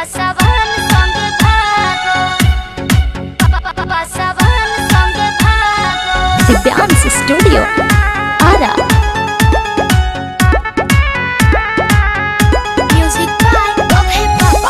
पासवान संग भागो पासवान संग भागो Divyansh studio Ara music by Abhay पापा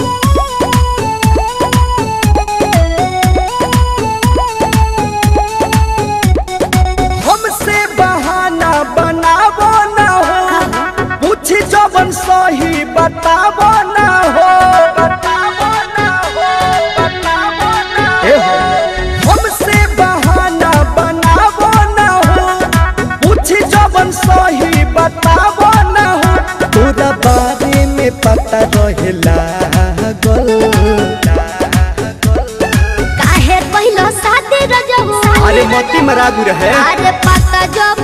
हमसे बहाना बनावो ना हो पूछी जवन सही बतावो ना हो बतावो ना हो बतावो ना हो हमसे बहाना बनावो ना हो पूछी जवन सही बतावो ना हो तोरा बारे में पता रहेला काहे पहिलो शादी रजबो अरे मोती मरागु रहे अरे पता जब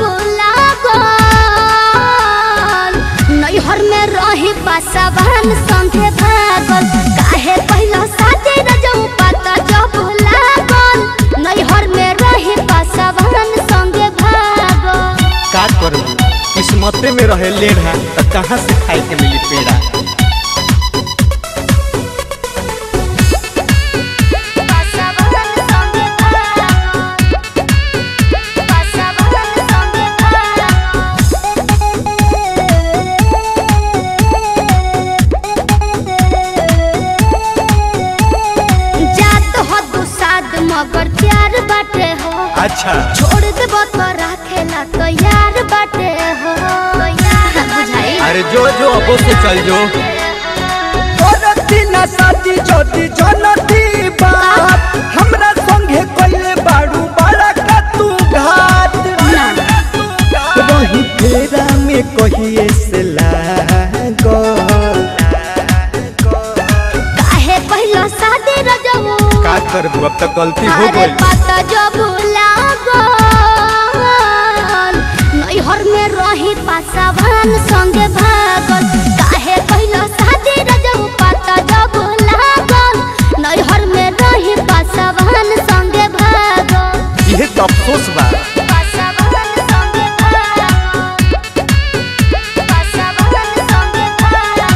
लागल नैहर में रही पासवान संगे भागल काहे पहिलो शादी रजबो पता जब लागल नैहर में रही पासवान संगे भागल का करबू किस्मते में रहे लेढ़ा त कहां से खाए के मिली पेड़ा पासवान संगे भागल पासवान संगे भागल जात हो दुसाद मगर प्यार बाटे हो अच्छा छोड़ देबो तो राखेला तो यार बाटे हो बुझाई अरे जो जो अबो से चल जो करती ना शादी जोती जनती बात हमरा संगे कइले बाड़ू बड़ा का तू घात रही फेरा में कहिए से लागो काहे पहिलो शादी रजबो का करबू अब तक गलती हो अरे गई पता जब लागल नैहर में रही पासवान संगे भागल काहे पहिलो शादी रजबो पता जब लागल नैहर में रही पासवान संगे भागल ये तो अफसोस बा पासवान संगे भागल पासवान संगे भागल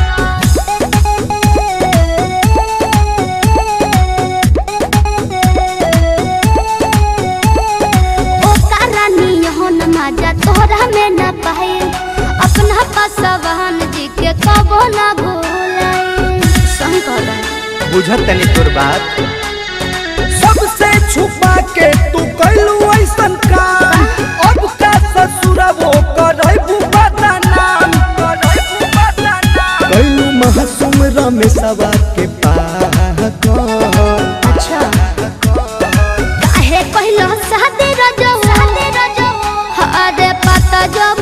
ओ करानी हो न मजा तोरा में न पाए अपना पासवान जी के कबो न भूलाए शंकर बुझत तनी तोर बात सबसे छुपा के तू कइलू ऐसन काम अब का ससुरबो करैबू बदनाम कइलू मासूम रमेशवा के पागल अच्छा काहे पहिलो शादी रजबो अरे पता जब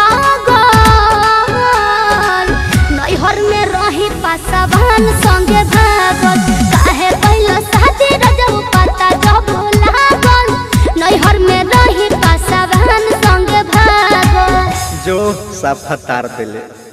लागल नैहर में रही पासवान संगे भागल काहे पहिलो शादी रजबो पता जब लागल नैहर में रही पासवान संगे भागल जो साफा तार देले।